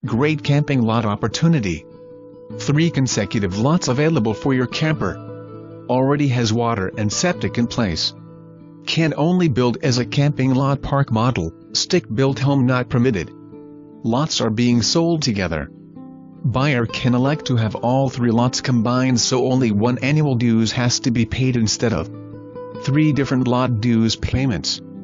Great camping lot opportunity. 3 consecutive lots available for your camper. Already has water and septic in place. Can only build as a camping lot park model, stick-built home not permitted. Lots are being sold together. Buyer can elect to have all 3 lots combined, so only one annual dues has to be paid instead of 3 different lot dues payments.